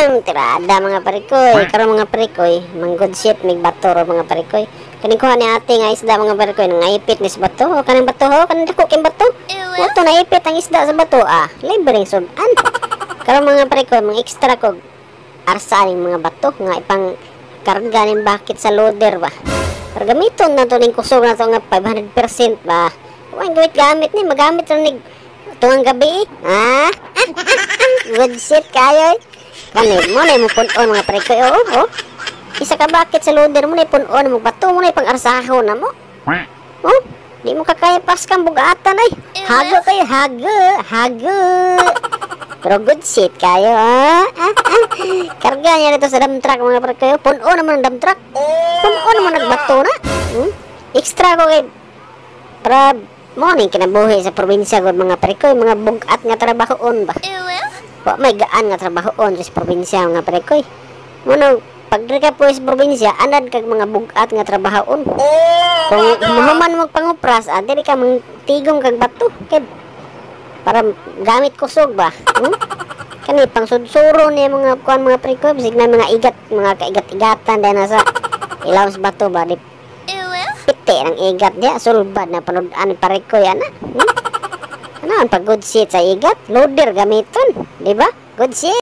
tirada mga parikoy. Karon mga parikoy, mang good shit mig bato ro mga parikoy. Kaning kuha ni ate nga isda mga parikoy nang naipit ni sa bato. Kanang bato ho, kanang dako king bato. Wato naipit ang isda sa bato libreng sudan. Karon mga parikoy, mang extra kog arsa ning mga bato nga ipang karga ning bakit sa loader ba. Para gamiton na to ning kusog na to nga 500% ba. Huwag gamit ni magamit ra nig tuwang gabi. Good shit kayo. Kani mo na mo punon mga parikoy. Oh. Isa ka bakit sa loader mo na punon mo bato mo na pang arsahon na mo. Oh, di mo kakaya pas kang bugatan ay. Hago kayo, hago. Pero good shit kayo, Karga niya dito sa dump truck mga parikoy. Punon naman ang dump truck. Punon naman nagbato na. Extra ko kay para morning kinabuhi sa probinsya gud mga parikoy, mga bugat nga trabahoon ba. Wa may gaan nga trabahoon sa probinsya mga parikoy. Muno pagdiri ka po sa probinsya, anad kag mga bugat nga trabahoon. Kung mahuman mo pangupras, diri ka tigong kag bato kay para gamit kusog ba. Kani pang sudsuro ni mga kuan mga parikoy, bisig na mga igat, mga kaigat-igatan dahil nasa ilaw sa bato ba di piti ng igat dia sulbad na panudan parikoy ana. Ano ang pag good shit sa igat loader gamiton, di ba? Good shit.